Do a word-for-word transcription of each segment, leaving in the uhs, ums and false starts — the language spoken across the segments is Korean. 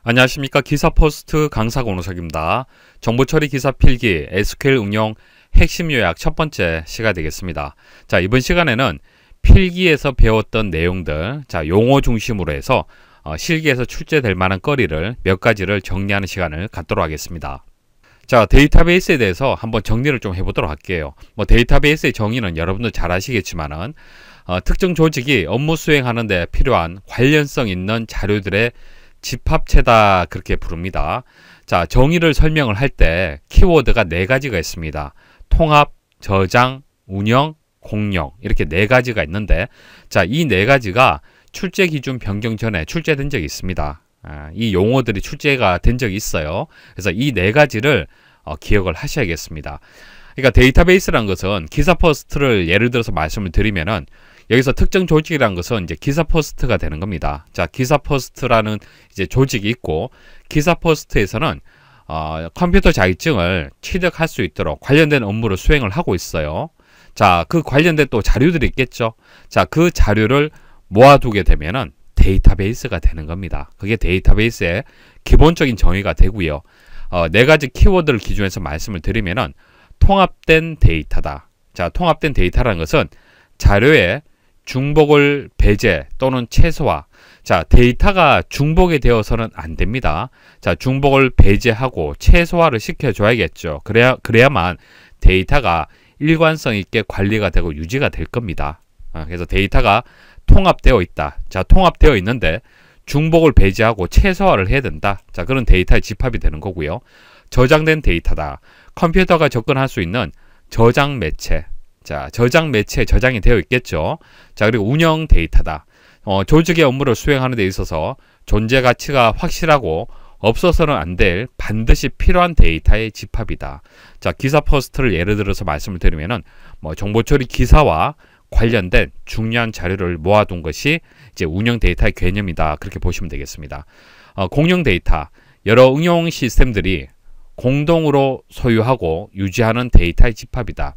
안녕하십니까. 기사포스트 강사 권우석입니다. 정보처리 기사 필기 에스큐엘 응용 핵심 요약 첫 번째 시간 되겠습니다. 자, 이번 시간에는 필기에서 배웠던 내용들, 자, 용어 중심으로 해서 어, 실기에서 출제될 만한 거리를 몇 가지를 정리하는 시간을 갖도록 하겠습니다. 자, 데이터베이스에 대해서 한번 정리를 좀 해보도록 할게요. 뭐 데이터베이스의 정의는 여러분도 잘 아시겠지만은 어, 특정 조직이 업무 수행하는 데 필요한 관련성 있는 자료들의 집합체다, 그렇게 부릅니다. 자, 정의를 설명을 할 때 키워드가 네 가지가 있습니다. 통합, 저장, 운영, 공룡, 이렇게 네 가지가 있는데, 자, 이 네 가지가 출제 기준 변경 전에 출제된 적이 있습니다. 아, 이 용어들이 출제가 된 적이 있어요. 그래서 이 네 가지를 어, 기억을 하셔야겠습니다. 그러니까 데이터베이스라는 것은 기사포스트를 예를 들어서 말씀을 드리면은, 여기서 특정 조직이라는 것은 이제 기사포스트가 되는 겁니다. 자, 기사포스트라는 이제 조직이 있고, 기사포스트에서는 어, 컴퓨터 자격증을 취득할 수 있도록 관련된 업무를 수행을 하고 있어요. 자, 그 관련된 또 자료들이 있겠죠. 자, 그 자료를 모아두게 되면은 데이터베이스가 되는 겁니다. 그게 데이터베이스의 기본적인 정의가 되고요. 어, 네 가지 키워드를 기준해서 말씀을 드리면은 통합된 데이터다. 자, 통합된 데이터라는 것은 자료에 중복을 배제 또는 최소화. 자, 데이터가 중복이 되어서는 안 됩니다. 자, 중복을 배제하고 최소화를 시켜줘야겠죠. 그래야, 그래야만 데이터가 일관성 있게 관리가 되고 유지가 될 겁니다. 아, 그래서 데이터가 통합되어 있다. 자, 통합되어 있는데 중복을 배제하고 최소화를 해야 된다. 자, 그런 데이터의 집합이 되는 거고요. 저장된 데이터다. 컴퓨터가 접근할 수 있는 저장 매체. 자, 저장 매체에 저장이 되어 있겠죠. 자, 그리고 운영 데이터다. 어, 조직의 업무를 수행하는 데 있어서 존재 가치가 확실하고 없어서는 안 될 반드시 필요한 데이터의 집합이다. 자, 기사 포스트를 예를 들어서 말씀을 드리면은 뭐 정보처리 기사와 관련된 중요한 자료를 모아둔 것이 이제 운영 데이터의 개념이다. 그렇게 보시면 되겠습니다. 어, 공용 데이터. 여러 응용 시스템들이 공동으로 소유하고 유지하는 데이터의 집합이다.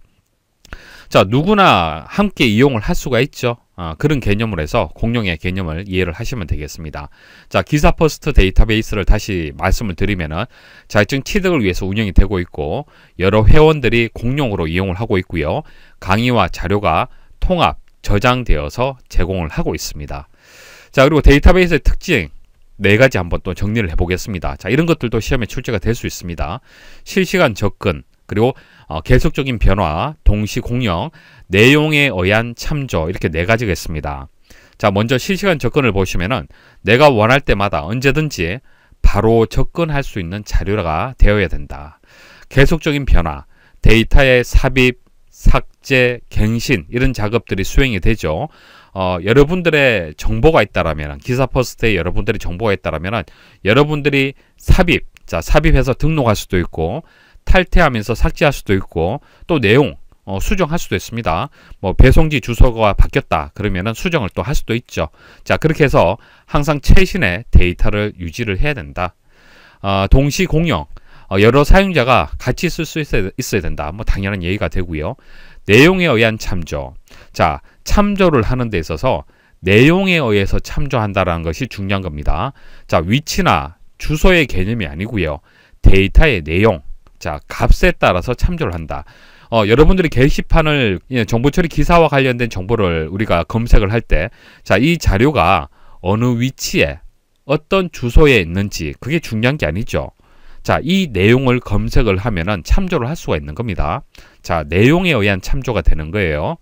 자, 누구나 함께 이용을 할 수가 있죠. 어, 그런 개념으로 해서 공룡의 개념을 이해를 하시면 되겠습니다. 자, 기사포스트 데이터베이스를 다시 말씀을 드리면은 자격증 취득을 위해서 운영이 되고 있고, 여러 회원들이 공룡으로 이용을 하고 있고요. 강의와 자료가 통합, 저장되어서 제공을 하고 있습니다. 자, 그리고 데이터베이스의 특징 네 가지 한번 또 정리를 해보겠습니다. 자, 이런 것들도 시험에 출제가 될 수 있습니다. 실시간 접근, 그리고 어, 계속적인 변화, 동시 공룡, 내용에 의한 참조, 이렇게 네 가지가 있습니다. 자, 먼저 실시간 접근을 보시면은 내가 원할 때마다 언제든지 바로 접근할 수 있는 자료가 되어야 된다. 계속적인 변화, 데이터의 삽입, 삭제, 갱신, 이런 작업들이 수행이 되죠. 어, 여러분들의 정보가 있다라면, 기사 포스트에 여러분들의 정보가 있다라면 여러분들이 삽입, 자, 삽입해서 등록할 수도 있고, 탈퇴하면서 삭제할 수도 있고, 또 내용 어, 수정할 수도 있습니다. 뭐 배송지 주소가 바뀌었다 그러면은 수정을 또 할 수도 있죠. 자, 그렇게 해서 항상 최신의 데이터를 유지를 해야 된다. 어, 동시 공용, 어, 여러 사용자가 같이 쓸 수 있어야, 있어야 된다. 뭐 당연한 예의가 되고요. 내용에 의한 참조. 자, 참조를 하는 데 있어서 내용에 의해서 참조한다라는 것이 중요한 겁니다. 자, 위치나 주소의 개념이 아니고요. 데이터의 내용, 자, 값에 따라서 참조를 한다. 어, 여러분들이 게시판을, 예, 정보처리 기사와 관련된 정보를 우리가 검색을 할 때, 자, 이 자료가 어느 위치에 어떤 주소에 있는지 그게 중요한 게 아니죠. 자, 이 내용을 검색을 하면은 참조를 할 수가 있는 겁니다. 자, 내용에 의한 참조가 되는 거예요.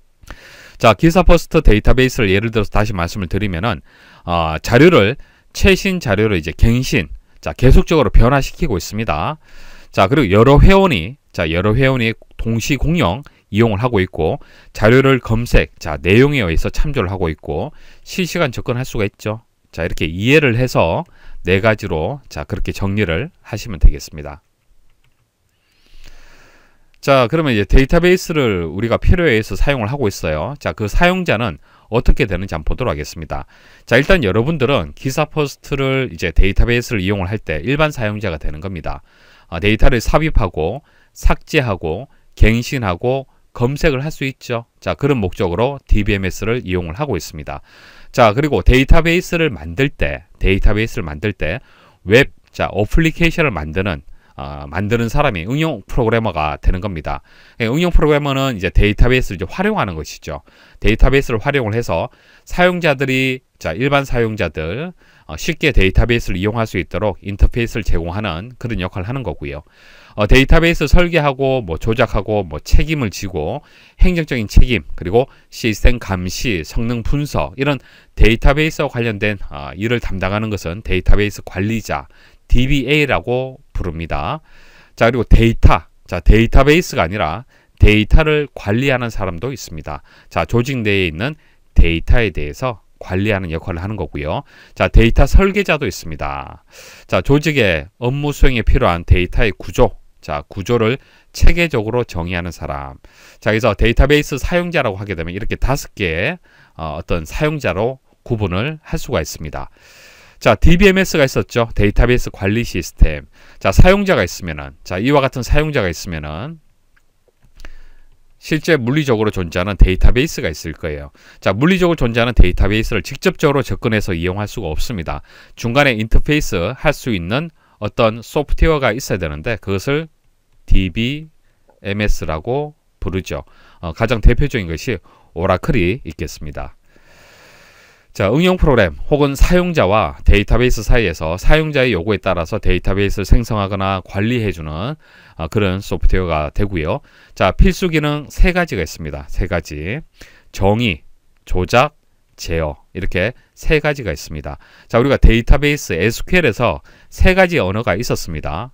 자, 기사포스트 데이터베이스를 예를 들어서 다시 말씀을 드리면은 어, 자료를 최신 자료로 이제 갱신, 자, 계속적으로 변화시키고 있습니다. 자, 그리고 여러 회원이, 자, 여러 회원이 동시 공용 이용을 하고 있고, 자료를 검색, 자, 내용에 의해서 참조를 하고 있고, 실시간 접근할 수가 있죠. 자, 이렇게 이해를 해서 네 가지로, 자, 그렇게 정리를 하시면 되겠습니다. 자, 그러면 이제 데이터베이스를 우리가 필요에 의해서 사용을 하고 있어요. 자, 그 사용자는 어떻게 되는지 한번 보도록 하겠습니다. 자, 일단 여러분들은 기사포스트를 이제 데이터베이스를 이용을 할 때 일반 사용자가 되는 겁니다. 어, 데이터를 삽입하고 삭제하고 갱신하고 검색을 할 수 있죠. 자, 그런 목적으로 디비엠에스를 이용을 하고 있습니다. 자, 그리고 데이터베이스를 만들 때, 데이터베이스를 만들 때 웹, 자, 어플리케이션을 만드는 어, 만드는 사람이 응용 프로그래머가 되는 겁니다. 응용 프로그래머는 이제 데이터베이스를 이제 활용하는 것이죠. 데이터베이스를 활용을 해서 사용자들이, 자, 일반 사용자들 어, 쉽게 데이터베이스를 이용할 수 있도록 인터페이스를 제공하는 그런 역할을 하는 거고요. 어, 데이터베이스 설계하고 뭐 조작하고 뭐 책임을 지고 행정적인 책임, 그리고 시스템 감시, 성능 분석, 이런 데이터베이스와 관련된 어, 일을 담당하는 것은 데이터베이스 관리자, 디비에이라고 부릅니다. 자, 그리고 데이터, 자, 데이터베이스가 아니라 데이터를 관리하는 사람도 있습니다. 자, 조직 내에 있는 데이터에 대해서 관리하는 역할을 하는 거고요. 자, 데이터 설계자도 있습니다. 자, 조직의 업무 수행에 필요한 데이터의 구조, 자, 구조를 체계적으로 정의하는 사람. 자, 그래서 데이터베이스 사용자라고 하게 되면 이렇게 다섯 개의 어, 어떤 사용자로 구분을 할 수가 있습니다. 자, 디비엠에스가 있었죠. 데이터베이스 관리 시스템. 자, 사용자가 있으면은, 자, 이와 같은 사용자가 있으면은 실제 물리적으로 존재하는 데이터베이스가 있을 거예요. 자, 물리적으로 존재하는 데이터베이스를 직접적으로 접근해서 이용할 수가 없습니다. 중간에 인터페이스 할 수 있는 어떤 소프트웨어가 있어야 되는데 그것을 디비엠에스라고 부르죠. 어, 가장 대표적인 것이 오라클이 있겠습니다. 자, 응용 프로그램 혹은 사용자와 데이터베이스 사이에서 사용자의 요구에 따라서 데이터베이스를 생성하거나 관리해주는 어, 그런 소프트웨어가 되고요. 자, 필수 기능 세 가지가 있습니다. 세 가지. 정의, 조작, 제어, 이렇게 세 가지가 있습니다. 자, 우리가 데이터베이스 에스큐엘에서 세 가지 언어가 있었습니다.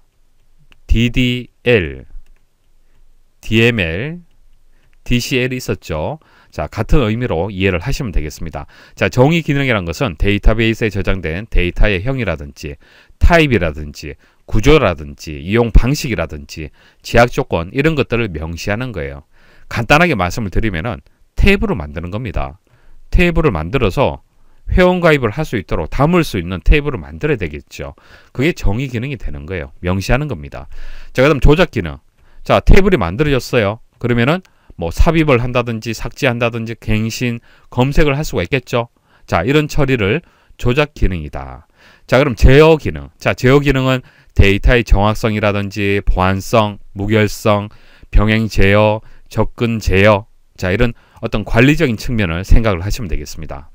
디디엘, 디엠엘, 디씨엘이 있었죠. 자, 같은 의미로 이해를 하시면 되겠습니다. 자, 정의 기능이란 것은 데이터베이스에 저장된 데이터의 형이라든지 타입이라든지 구조라든지 이용 방식이라든지 제약 조건, 이런 것들을 명시하는 거예요. 간단하게 말씀을 드리면은 테이블을 만드는 겁니다. 테이블을 만들어서 회원가입을 할 수 있도록 담을 수 있는 테이블을 만들어야 되겠죠. 그게 정의 기능이 되는 거예요. 명시하는 겁니다. 자, 그다음 조작 기능. 자, 테이블이 만들어졌어요. 그러면은 뭐 삽입을 한다든지 삭제한다든지 갱신, 검색을 할 수가 있겠죠. 자, 이런 처리를 조작 기능이다. 자, 그럼 제어 기능. 자, 제어 기능은 데이터의 정확성이라든지 보안성, 무결성, 병행 제어, 접근 제어, 자, 이런 어떤 관리적인 측면을 생각을 하시면 되겠습니다.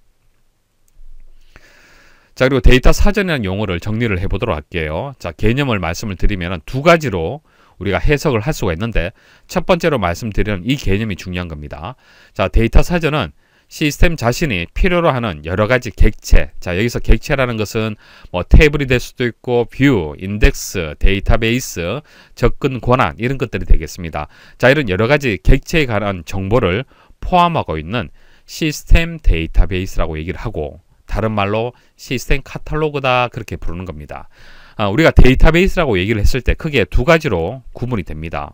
자, 그리고 데이터 사전이라는 용어를 정리를 해보도록 할게요. 자, 개념을 말씀을 드리면 두 가지로 우리가 해석을 할 수가 있는데, 첫 번째로 말씀드리는 이 개념이 중요한 겁니다. 자, 데이터 사전은 시스템 자신이 필요로 하는 여러 가지 객체, 자, 여기서 객체라는 것은 뭐 테이블이 될 수도 있고 뷰, 인덱스, 데이터베이스, 접근 권한, 이런 것들이 되겠습니다. 자, 이런 여러 가지 객체에 관한 정보를 포함하고 있는 시스템 데이터베이스라고 얘기를 하고, 다른 말로 시스템 카탈로그다, 그렇게 부르는 겁니다. 아, 우리가 데이터베이스라고 얘기를 했을 때 크게 두 가지로 구분이 됩니다.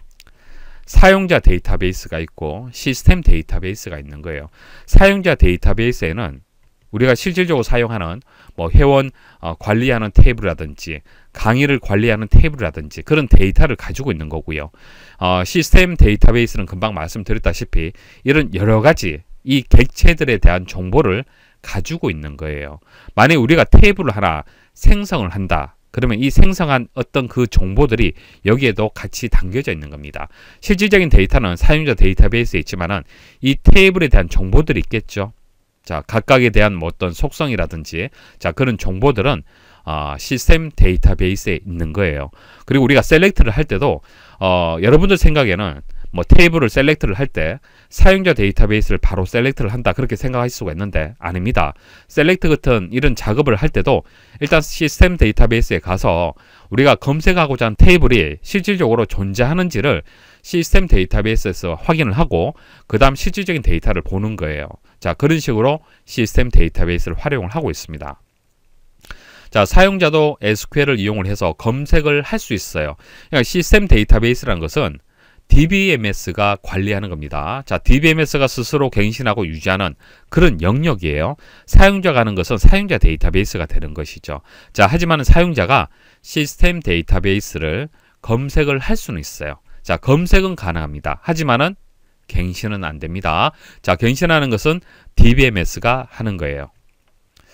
사용자 데이터베이스가 있고 시스템 데이터베이스가 있는 거예요. 사용자 데이터베이스에는 우리가 실질적으로 사용하는 뭐 회원 어, 관리하는 테이블이라든지 강의를 관리하는 테이블이라든지 그런 데이터를 가지고 있는 거고요. 어, 시스템 데이터베이스는 금방 말씀드렸다시피 이런 여러 가지 이 객체들에 대한 정보를 가지고 있는 거예요. 만약에 우리가 테이블을 하나 생성을 한다. 그러면 이 생성한 어떤 그 정보들이 여기에도 같이 담겨져 있는 겁니다. 실질적인 데이터는 사용자 데이터베이스에 있지만은 이 테이블에 대한 정보들이 있겠죠. 자, 각각에 대한 뭐 어떤 속성이라든지 자, 그런 정보들은 어, 시스템 데이터베이스에 있는 거예요. 그리고 우리가 셀렉트를 할 때도 어, 여러분들 생각에는 뭐 테이블을 셀렉트를 할 때 사용자 데이터베이스를 바로 셀렉트를 한다, 그렇게 생각할 수가 있는데 아닙니다. 셀렉트 같은 이런 작업을 할 때도 일단 시스템 데이터베이스에 가서 우리가 검색하고자 하는 테이블이 실질적으로 존재하는지를 시스템 데이터베이스에서 확인을 하고 그 다음 실질적인 데이터를 보는 거예요. 자, 그런 식으로 시스템 데이터베이스를 활용을 하고 있습니다. 자, 사용자도 에스큐엘을 이용을 해서 검색을 할 수 있어요. 그러니까 시스템 데이터베이스라는 것은 디비엠에스가 관리하는 겁니다. 자, 디비엠에스가 스스로 갱신하고 유지하는 그런 영역이에요. 사용자가 하는 것은 사용자 데이터베이스가 되는 것이죠. 자, 하지만 사용자가 시스템 데이터베이스를 검색을 할 수는 있어요. 자, 검색은 가능합니다. 하지만은 갱신은 안 됩니다. 자, 갱신하는 것은 디비엠에스가 하는 거예요.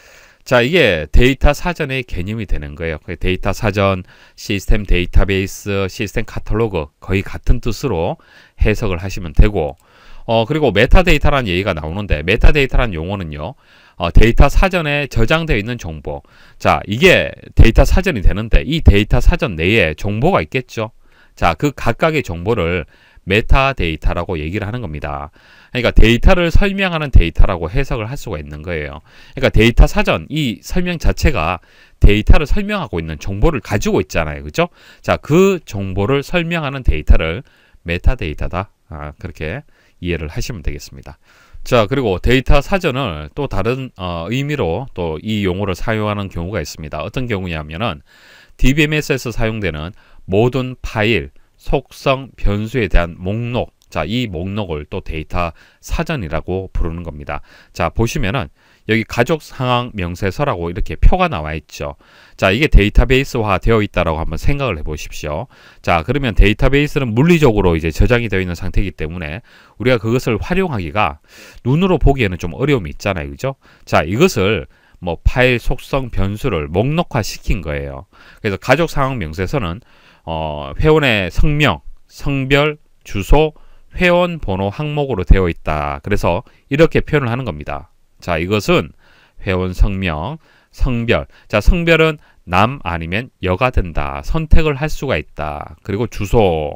자, 이게 데이터 사전의 개념이 되는 거예요. 데이터 사전, 시스템 데이터베이스, 시스템 카탈로그 거의 같은 뜻으로 해석을 하시면 되고, 어, 그리고 메타데이터라는 얘기가 나오는데, 메타데이터라는 용어는요, 어, 데이터 사전에 저장되어 있는 정보. 자, 이게 데이터 사전이 되는데, 이 데이터 사전 내에 정보가 있겠죠. 자, 그 각각의 정보를 메타데이터라고 얘기를 하는 겁니다. 그러니까 데이터를 설명하는 데이터라고 해석을 할 수가 있는 거예요. 그러니까 데이터 사전, 이 설명 자체가 데이터를 설명하고 있는 정보를 가지고 있잖아요. 그죠? 자, 그 정보를 설명하는 데이터를 메타데이터다. 아, 그렇게 이해를 하시면 되겠습니다. 자, 그리고 데이터 사전을 또 다른 어, 의미로 또 이 용어를 사용하는 경우가 있습니다. 어떤 경우냐면은 디비엠에스에서 사용되는 모든 파일, 속성, 변수에 대한 목록, 자, 이 목록을 또 데이터 사전이라고 부르는 겁니다. 자, 보시면은 여기 가족 상황 명세서라고 이렇게 표가 나와 있죠. 자, 이게 데이터베이스화 되어 있다라고 한번 생각을 해 보십시오. 자, 그러면 데이터베이스는 물리적으로 이제 저장이 되어 있는 상태이기 때문에 우리가 그것을 활용하기가 눈으로 보기에는 좀 어려움이 있잖아요. 그죠? 자, 이것을 뭐 파일 속성 변수를 목록화 시킨 거예요. 그래서 가족 상황 명세서는 어, 회원의 성명, 성별, 주소, 회원 번호 항목으로 되어 있다. 그래서 이렇게 표현을 하는 겁니다. 자, 이것은 회원 성명, 성별. 자, 성별은 남 아니면 여가 된다. 선택을 할 수가 있다. 그리고 주소,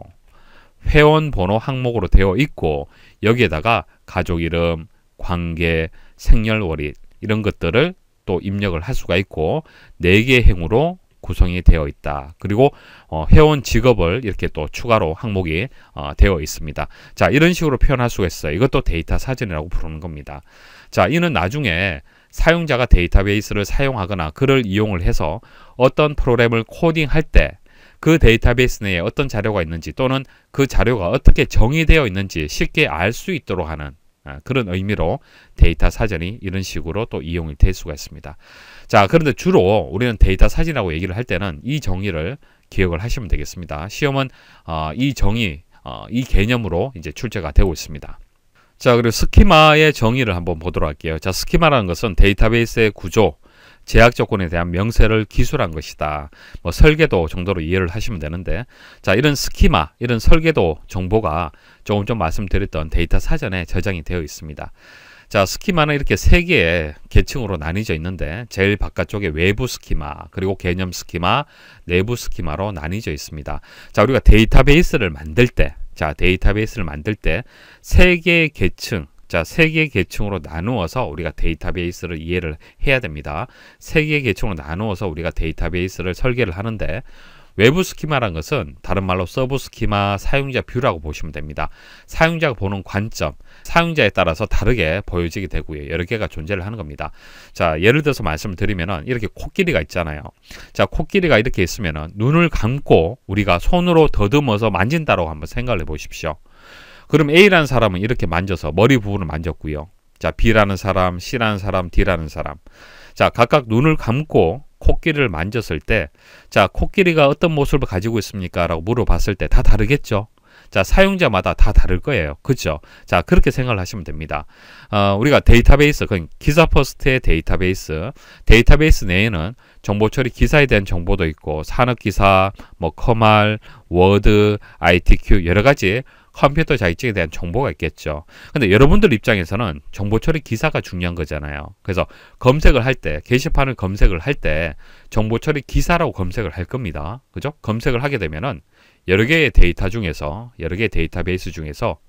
회원 번호 항목으로 되어 있고 여기에다가 가족 이름, 관계, 생년월일 이런 것들을 또 입력을 할 수가 있고 네 개의 행으로 구성이 되어 있다. 그리고 어, 회원 직업을 이렇게 또 추가로 항목이 어, 되어 있습니다. 자, 이런 식으로 표현할 수가 있어요. 이것도 데이터 사전이라고 부르는 겁니다. 자, 이는 나중에 사용자가 데이터베이스를 사용하거나 그를 이용을 해서 어떤 프로그램을 코딩할 때 그 데이터베이스 내에 어떤 자료가 있는지 또는 그 자료가 어떻게 정의되어 있는지 쉽게 알 수 있도록 하는 그런 의미로 데이터 사전이 이런 식으로 또 이용이 될 수가 있습니다. 자, 그런데 주로 우리는 데이터 사전이라고 얘기를 할 때는 이 정의를 기억을 하시면 되겠습니다. 시험은 어, 이 정의, 어, 이 개념으로 이제 출제가 되고 있습니다. 자, 그리고 스키마의 정의를 한번 보도록 할게요. 자, 스키마라는 것은 데이터베이스의 구조, 제약 조건에 대한 명세를 기술한 것이다. 뭐 설계도 정도로 이해를 하시면 되는데, 자, 이런 스키마, 이런 설계도 정보가 조금 전 말씀드렸던 데이터 사전에 저장이 되어 있습니다. 자, 스키마는 이렇게 세 개의 계층으로 나뉘어져 있는데 제일 바깥쪽에 외부 스키마, 그리고 개념 스키마, 내부 스키마로 나뉘어져 있습니다. 자, 우리가 데이터베이스를 만들 때, 자, 데이터베이스를 만들 때 세 개의 계층, 자, 세 개의 계층으로 나누어서 우리가 데이터베이스를 이해를 해야 됩니다. 세 개의 계층으로 나누어서 우리가 데이터베이스를 설계를 하는데 외부 스키마라는 것은 다른 말로 서브 스키마, 사용자 뷰라고 보시면 됩니다. 사용자가 보는 관점, 사용자에 따라서 다르게 보여지게 되고요. 여러 개가 존재를 하는 겁니다. 자, 예를 들어서 말씀을 드리면은 이렇게 코끼리가 있잖아요. 자, 코끼리가 이렇게 있으면은 눈을 감고 우리가 손으로 더듬어서 만진다라고 한번 생각을 해 보십시오. 그럼 A라는 사람은 이렇게 만져서 머리 부분을 만졌고요. 자, B라는 사람, C라는 사람, D라는 사람. 자, 각각 눈을 감고 코끼리를 만졌을 때, 자, 코끼리가 어떤 모습을 가지고 있습니까? 라고 물어봤을 때 다 다르겠죠? 자, 사용자마다 다 다를 거예요. 그죠? 자, 그렇게 생각을 하시면 됩니다. 어, 우리가 데이터베이스, 그 기사 퍼스트의 데이터베이스, 데이터베이스 내에는 정보 처리 기사에 대한 정보도 있고, 산업기사, 뭐, 커말, 워드, 아이티큐, 여러 가지 컴퓨터 자격증에 대한 정보가 있겠죠. 근데 여러분들 입장에서는 정보 처리 기사가 중요한 거잖아요. 그래서 검색을 할 때, 게시판을 검색을 할 때 정보 처리 기사라고 검색을 할 겁니다. 그죠? 검색을 하게 되면은 여러 개의 데이터 중에서, 여러 개의 데이터베이스 중에서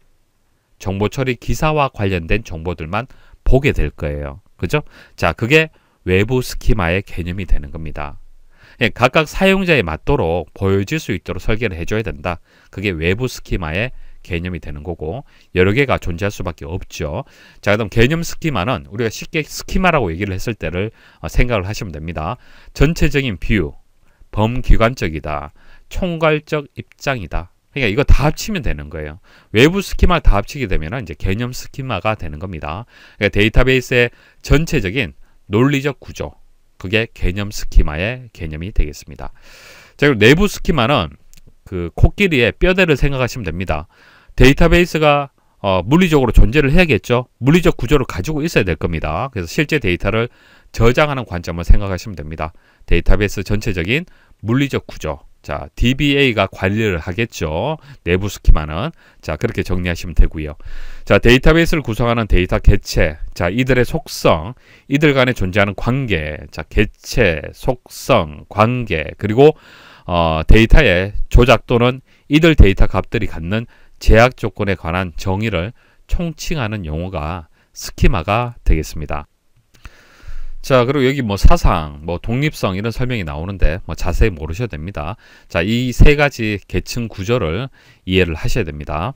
정보 처리 기사와 관련된 정보들만 보게 될 거예요. 그죠? 자, 그게 외부 스키마의 개념이 되는 겁니다. 각각 사용자에 맞도록 보여질 수 있도록 설계를 해줘야 된다. 그게 외부 스키마의 개념이 되는 거고 여러 개가 존재할 수밖에 없죠. 자, 그럼 개념 스키마는 우리가 쉽게 스키마라고 얘기를 했을 때를 생각을 하시면 됩니다. 전체적인 뷰, 범기관적이다, 총괄적 입장이다. 그러니까 이거 다 합치면 되는 거예요. 외부 스키마 다 합치게 되면 이제 개념 스키마가 되는 겁니다. 그러니까 데이터베이스의 전체적인 논리적 구조, 그게 개념 스키마의 개념이 되겠습니다. 자, 그리고 내부 스키마는 그 코끼리의 뼈대를 생각하시면 됩니다. 데이터베이스가 어, 물리적으로 존재를 해야겠죠. 물리적 구조를 가지고 있어야 될 겁니다. 그래서 실제 데이터를 저장하는 관점을 생각하시면 됩니다. 데이터베이스 전체적인 물리적 구조. 자, 디비에이가 관리를 하겠죠. 내부 스키마는. 자, 그렇게 정리하시면 되고요. 자, 데이터베이스를 구성하는 데이터 개체. 자, 이들의 속성, 이들 간에 존재하는 관계. 자, 개체, 속성, 관계, 그리고 어, 데이터의 조작 또는 이들 데이터 값들이 갖는 제약 조건에 관한 정의를 총칭하는 용어가 스키마가 되겠습니다. 자, 그리고 여기 뭐 사상, 뭐 독립성 이런 설명이 나오는데 뭐 자세히 모르셔도 됩니다. 자, 이 세 가지 계층 구조를 이해를 하셔야 됩니다.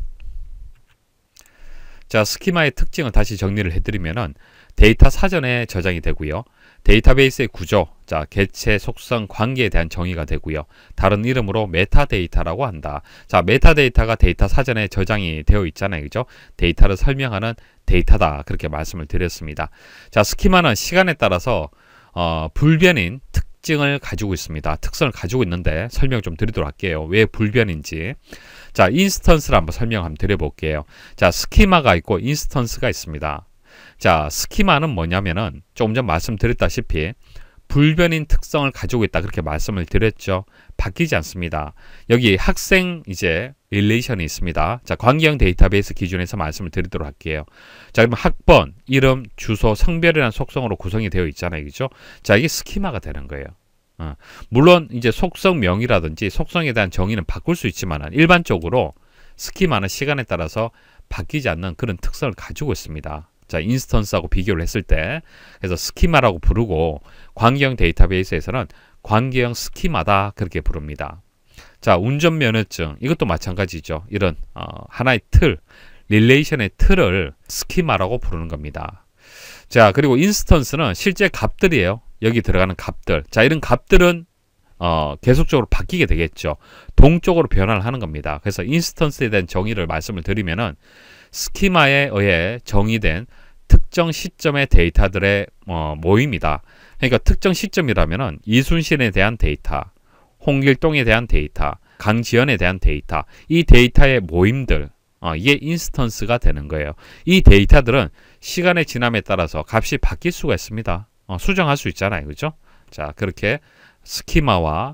자, 스키마의 특징을 다시 정리를 해드리면은 데이터 사전에 저장이 되고요. 데이터베이스의 구조, 자, 개체, 속성, 관계에 대한 정의가 되고요. 다른 이름으로 메타데이터라고 한다. 자, 메타데이터가 데이터 사전에 저장이 되어 있잖아요. 그죠? 데이터를 설명하는 데이터다. 그렇게 말씀을 드렸습니다. 자, 스키마는 시간에 따라서 어, 불변인 특징을 가지고 있습니다. 특성을 가지고 있는데 설명 좀 드리도록 할게요. 왜 불변인지. 자, 인스턴스를 한번 설명 한번 드려볼게요. 자, 스키마가 있고 인스턴스가 있습니다. 자, 스키마는 뭐냐면은 조금 전 말씀드렸다시피 불변인 특성을 가지고 있다 그렇게 말씀을 드렸죠. 바뀌지 않습니다. 여기 학생 이제 릴레이션이 있습니다. 자, 관계형 데이터베이스 기준에서 말씀을 드리도록 할게요. 자, 그러면 학번, 이름, 주소, 성별이라는 속성으로 구성이 되어 있잖아요. 그죠? 자, 이게 스키마가 되는 거예요. 어. 물론 이제 속성명이라든지 속성에 대한 정의는 바꿀 수 있지만 일반적으로 스키마는 시간에 따라서 바뀌지 않는 그런 특성을 가지고 있습니다. 자, 인스턴스하고 비교를 했을 때 그래서 스키마라고 부르고 관계형 데이터베이스에서는 관계형 스키마다 그렇게 부릅니다. 자, 운전면허증 이것도 마찬가지죠. 이런 어, 하나의 틀, 릴레이션의 틀을 스키마라고 부르는 겁니다. 자, 그리고 인스턴스는 실제 값들이에요. 여기 들어가는 값들. 자, 이런 값들은 어, 계속적으로 바뀌게 되겠죠. 동적으로 변화를 하는 겁니다. 그래서 인스턴스에 대한 정의를 말씀을 드리면은 스키마에 의해 정의된 특정 시점의 데이터들의 어, 모임이다. 그러니까 특정 시점이라면은 이순신에 대한 데이터, 홍길동에 대한 데이터, 강지연에 대한 데이터, 이 데이터의 모임들, 어, 이게 인스턴스가 되는 거예요. 이 데이터들은 시간의 지남에 따라서 값이 바뀔 수가 있습니다. 어, 수정할 수 있잖아요. 그죠? 자, 그렇게 스키마와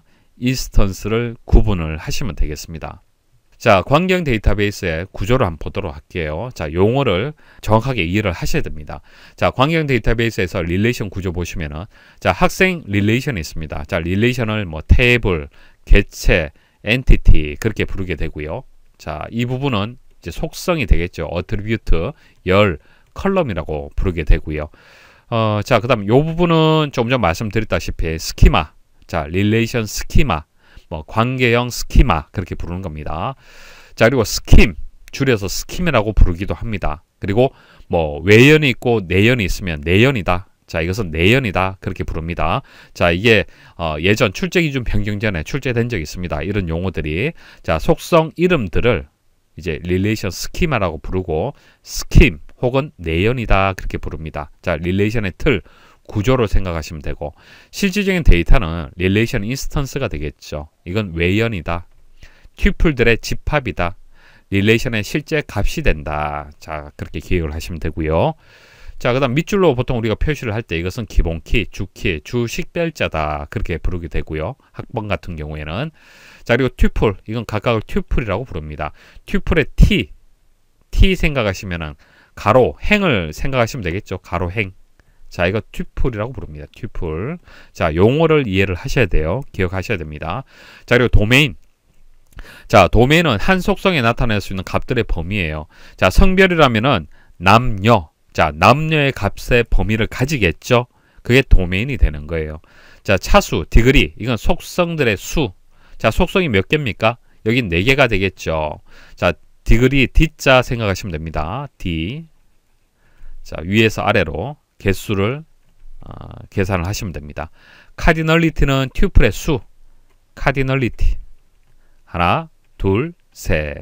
인스턴스를 구분을 하시면 되겠습니다. 자, 관계형 데이터베이스의 구조를 한번 보도록 할게요. 자, 용어를 정확하게 이해를 하셔야 됩니다. 자, 관계형 데이터베이스에서 릴레이션 구조 보시면은 자, 학생 릴레이션이 있습니다. 자, 릴레이션을 뭐 테이블, 개체, 엔티티 그렇게 부르게 되고요. 자, 이 부분은 이제 속성이 되겠죠. 어트리뷰트, 열, 컬럼이라고 부르게 되고요. 어, 자, 그다음 요 부분은 조금 전 말씀드렸다시피 스키마. 자, 릴레이션 스키마. 뭐 관계형 스키마 그렇게 부르는 겁니다. 자, 그리고 스킴 줄여서 스킴이라고 부르기도 합니다. 그리고 뭐 외연이 있고 내연이 있으면 내연이다. 자, 이것은 내연이다 그렇게 부릅니다. 자, 이게 어, 예전 출제기준 변경 전에 출제된 적이 있습니다. 이런 용어들이. 자, 속성 이름들을 이제 릴레이션 스키마라고 부르고 스킴 혹은 내연이다 그렇게 부릅니다. 자, 릴레이션의 틀 구조로 생각하시면 되고 실질적인 데이터는 릴레이션 인스턴스가 되겠죠. 이건 외연이다. 튜플들의 집합이다. 릴레이션의 실제 값이 된다. 자, 그렇게 기억을 하시면 되고요. 자, 그 다음 밑줄로 보통 우리가 표시를 할 때 이것은 기본키, 주키, 주식별자다. 그렇게 부르게 되고요. 학번 같은 경우에는. 자, 그리고 튜플. 이건 각각을 튜플이라고 부릅니다. 튜플의 t, t 생각하시면은 가로, 행을 생각하시면 되겠죠. 가로, 행. 자, 이거 튜플이라고 부릅니다. 튜플. 자, 용어를 이해를 하셔야 돼요. 기억하셔야 됩니다. 자, 그리고 도메인. 자, 도메인은 한 속성에 나타낼 수 있는 값들의 범위예요. 자, 성별이라면은 남녀. 자, 남녀의 값의 범위를 가지겠죠. 그게 도메인이 되는 거예요. 자, 차수, 디그리. 이건 속성들의 수. 자, 속성이 몇 개입니까? 여긴 네 개가 되겠죠. 자, 디그리 D자 생각하시면 됩니다. D. 자, 위에서 아래로 개수를 어, 계산을 하시면 됩니다. 카디널리티는 튜플의 수. 카디널리티. 하나, 둘, 셋.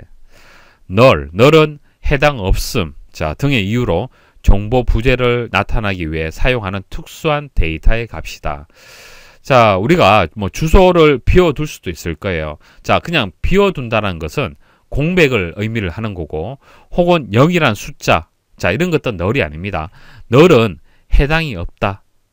널. 널은 해당 없음. 자, 등의 이유로 정보 부재를 나타나기 위해 사용하는 특수한 데이터의 값이다. 자, 우리가 뭐 주소를 비워둘 수도 있을 거예요. 자, 그냥 비워둔다는 것은 공백을 의미를 하는 거고 혹은 영이란 숫자. 자, 이런 것도 널이 아닙니다. 널은 해당이 없다.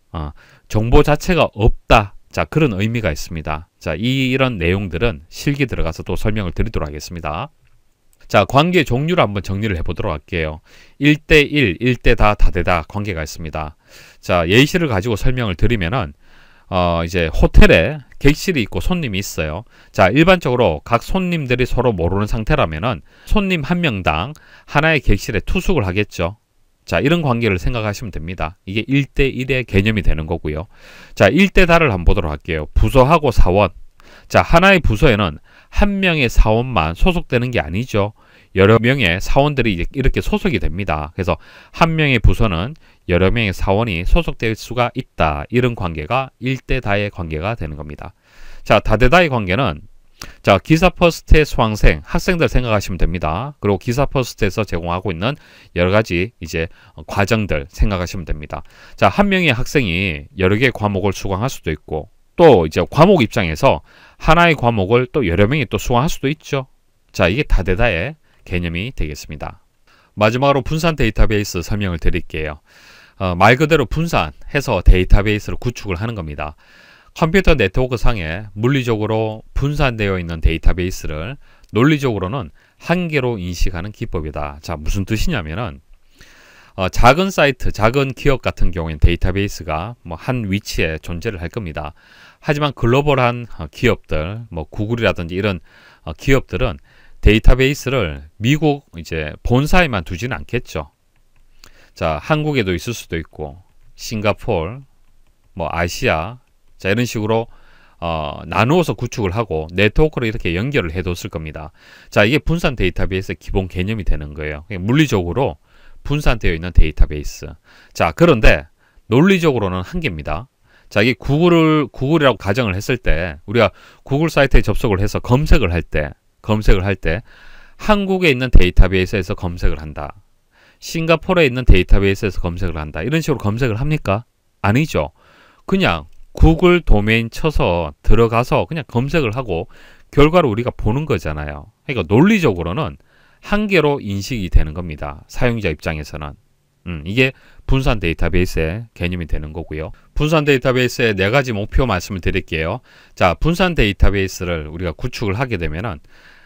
어, 정보 자체가 없다. 자, 그런 의미가 있습니다. 자, 이, 이런 내용들은 실기 들어가서 또 설명을 드리도록 하겠습니다. 자, 관계 종류를 한번 정리를 해보도록 할게요. 일 대 일, 일 대 다, 다대다 관계가 있습니다. 자, 예시를 가지고 설명을 드리면은 어, 이제 호텔에 객실이 있고 손님이 있어요. 자, 일반적으로 각 손님들이 서로 모르는 상태라면은 손님 한 명당 하나의 객실에 투숙을 하겠죠. 자, 이런 관계를 생각하시면 됩니다. 이게 일 대 일의 개념이 되는 거고요. 자, 일 대 다를 한번 보도록 할게요. 부서하고 사원. 자, 하나의 부서에는 한 명의 사원만 소속되는 게 아니죠. 여러 명의 사원들이 이렇게 소속이 됩니다. 그래서 한 명의 부서는 여러 명의 사원이 소속될 수가 있다. 이런 관계가 일 대 다의 관계가 되는 겁니다. 자, 다대다의 관계는 자, 기사퍼스트의 수강생, 학생들 생각하시면 됩니다. 그리고 기사퍼스트에서 제공하고 있는 여러 가지 이제 과정들 생각하시면 됩니다. 자, 한 명의 학생이 여러 개의 과목을 수강할 수도 있고 또 이제 과목 입장에서 하나의 과목을 또 여러 명이 또 수강할 수도 있죠. 자, 이게 다대다의 개념이 되겠습니다. 마지막으로 분산 데이터베이스 설명을 드릴게요. 어, 말 그대로 분산해서 데이터베이스를 구축을 하는 겁니다. 컴퓨터 네트워크 상에 물리적으로 분산되어 있는 데이터베이스를 논리적으로는 한 개로 인식하는 기법이다. 자, 무슨 뜻이냐면은 어, 작은 사이트, 작은 기업 같은 경우에는 데이터베이스가 뭐 한 위치에 존재를 할 겁니다. 하지만 글로벌한 어, 기업들, 뭐 구글이라든지 이런 어, 기업들은 데이터베이스를 미국 이제 본사에만 두지는 않겠죠. 자, 한국에도 있을 수도 있고, 싱가포르, 뭐 아시아, 자, 이런 식으로 어, 나누어서 구축을 하고 네트워크를 이렇게 연결을 해뒀을 겁니다. 자, 이게 분산 데이터베이스의 기본 개념이 되는 거예요. 물리적으로 분산되어 있는 데이터베이스. 자, 그런데 논리적으로는 한 개입니다. 자, 이게 구글을, 구글이라고 가정을 했을 때, 우리가 구글 사이트에 접속을 해서 검색을 할 때, 검색을 할 때, 한국에 있는 데이터베이스에서 검색을 한다. 싱가포르에 있는 데이터베이스에서 검색을 한다. 이런 식으로 검색을 합니까? 아니죠. 그냥 구글 도메인 쳐서 들어가서 그냥 검색을 하고 결과를 우리가 보는 거잖아요. 그러니까 논리적으로는 한 개로 인식이 되는 겁니다. 사용자 입장에서는. 음, 이게 분산 데이터베이스의 개념이 되는 거고요. 분산 데이터베이스의 네 가지 목표 말씀을 드릴게요. 자, 분산 데이터베이스를 우리가 구축을 하게 되면은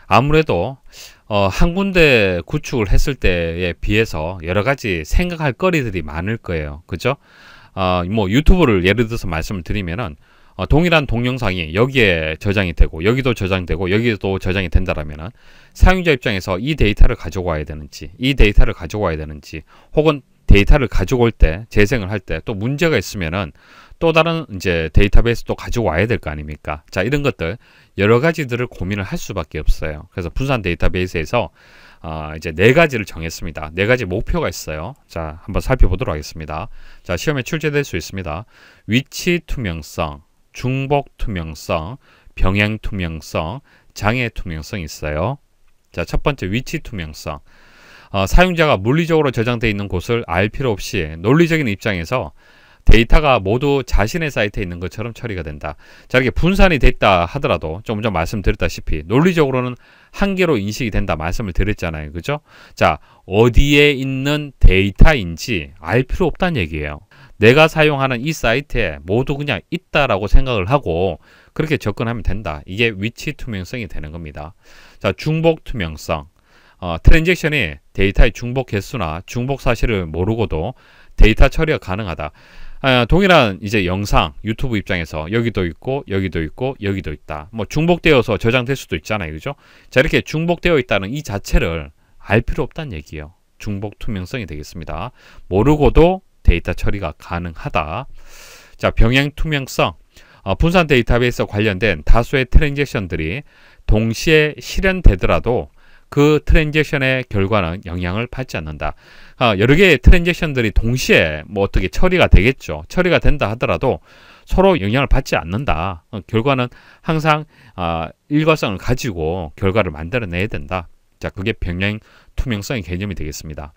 아무래도 어, 한 군데 구축을 했을 때에 비해서 여러 가지 생각할 거리들이 많을 거예요. 그죠? 어, 뭐 유튜브를 예를 들어서 말씀을 드리면은 어, 동일한 동영상이 여기에 저장이 되고 여기도 저장되고 여기도 저장이 된다라면은 사용자 입장에서 이 데이터를 가지고 와야 되는지 이 데이터를 가지고 와야 되는지 혹은 데이터를 가지고 올 때 재생을 할 때 또 문제가 있으면은 또 다른 이제 데이터베이스 또 가지고 와야 될 거 아닙니까? 자, 이런 것들 여러 가지들을 고민을 할 수밖에 없어요. 그래서 분산 데이터베이스에서 어, 이제 네 가지를 정했습니다. 네 가지 목표가 있어요. 자, 한번 살펴보도록 하겠습니다. 자, 시험에 출제될 수 있습니다. 위치 투명성, 중복 투명성, 병행 투명성, 장애 투명성이 있어요. 자, 첫 번째 위치 투명성. 어, 사용자가 물리적으로 저장되어 있는 곳을 알 필요 없이 논리적인 입장에서 데이터가 모두 자신의 사이트에 있는 것처럼 처리가 된다. 자, 이렇게 분산이 됐다 하더라도 좀 전 말씀드렸다시피 논리적으로는 한 개로 인식이 된다 말씀을 드렸잖아요. 그죠? 자, 어디에 있는 데이터인지 알 필요 없다는 얘기예요. 내가 사용하는 이 사이트에 모두 그냥 있다라고 생각을 하고 그렇게 접근하면 된다. 이게 위치 투명성이 되는 겁니다. 자, 중복 투명성. 어, 트랜잭션이 데이터의 중복 개수나 중복 사실을 모르고도 데이터 처리가 가능하다. 아, 동일한 이제 영상 유튜브 입장에서 여기도 있고 여기도 있고 여기도 있다. 뭐 중복되어서 저장될 수도 있잖아요. 그죠? 자, 이렇게 중복되어 있다는 이 자체를 알 필요 없다는 얘기예요. 중복 투명성이 되겠습니다. 모르고도 데이터 처리가 가능하다. 자, 병행 투명성. 어, 분산 데이터베이스와 관련된 다수의 트랜잭션들이 동시에 실현되더라도 그 트랜잭션의 결과는 영향을 받지 않는다. 아, 여러 개의 트랜잭션들이 동시에 뭐 어떻게 처리가 되겠죠. 처리가 된다 하더라도 서로 영향을 받지 않는다. 어, 결과는 항상 아, 일관성을 가지고 결과를 만들어내야 된다. 자, 그게 병행 투명성의 개념이 되겠습니다.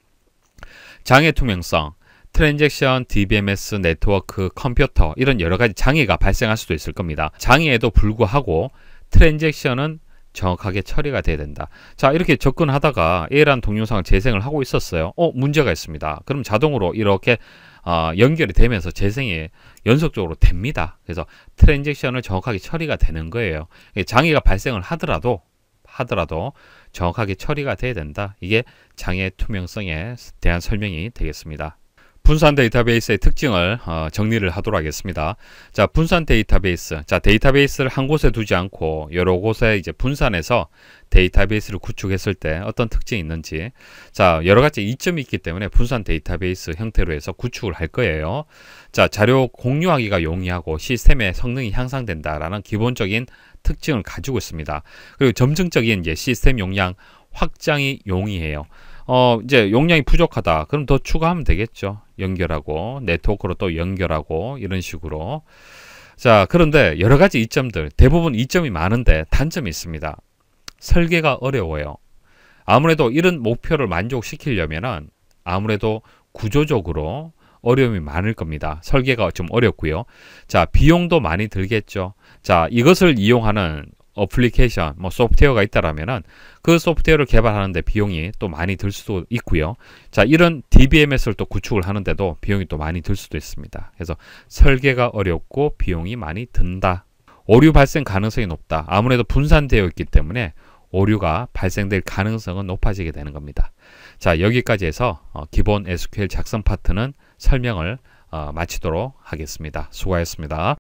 장애 투명성. 트랜잭션, 디비엠에스, 네트워크, 컴퓨터 이런 여러 가지 장애가 발생할 수도 있을 겁니다. 장애에도 불구하고 트랜잭션은 정확하게 처리가 돼야 된다. 자, 이렇게 접근하다가 A라는 동영상을 재생을 하고 있었어요. 어, 문제가 있습니다. 그럼 자동으로 이렇게 어, 연결이 되면서 재생이 연속적으로 됩니다. 그래서 트랜잭션을 정확하게 처리가 되는 거예요. 장애가 발생을 하더라도 하더라도 정확하게 처리가 돼야 된다. 이게 장애 투명성에 대한 설명이 되겠습니다. 분산 데이터베이스의 특징을 어, 정리를 하도록 하겠습니다. 자, 분산 데이터베이스. 자, 데이터베이스를 한 곳에 두지 않고 여러 곳에 이제 분산해서 데이터베이스를 구축했을 때 어떤 특징이 있는지. 자, 여러 가지 이점이 있기 때문에 분산 데이터베이스 형태로 해서 구축을 할 거예요. 자, 자료 공유하기가 용이하고 시스템의 성능이 향상된다라는 기본적인 특징을 가지고 있습니다. 그리고 점증적인 이제 시스템 용량 확장이 용이해요. 어, 이제 용량이 부족하다. 그럼 더 추가하면 되겠죠. 연결하고, 네트워크로 또 연결하고, 이런 식으로. 자, 그런데 여러 가지 이점들, 대부분 이점이 많은데 단점이 있습니다. 설계가 어려워요. 아무래도 이런 목표를 만족시키려면은 아무래도 구조적으로 어려움이 많을 겁니다. 설계가 좀 어렵고요. 자, 비용도 많이 들겠죠. 자, 이것을 이용하는 어플리케이션, 뭐 소프트웨어가 있다라면은 그 소프트웨어를 개발하는데 비용이 또 많이 들 수도 있고요. 자, 이런 디비엠에스를 또 구축을 하는데도 비용이 또 많이 들 수도 있습니다. 그래서 설계가 어렵고 비용이 많이 든다. 오류 발생 가능성이 높다. 아무래도 분산되어 있기 때문에 오류가 발생될 가능성은 높아지게 되는 겁니다. 자, 여기까지 해서 어, 기본 에스큐엘 작성 파트는 설명을 어, 마치도록 하겠습니다. 수고하셨습니다.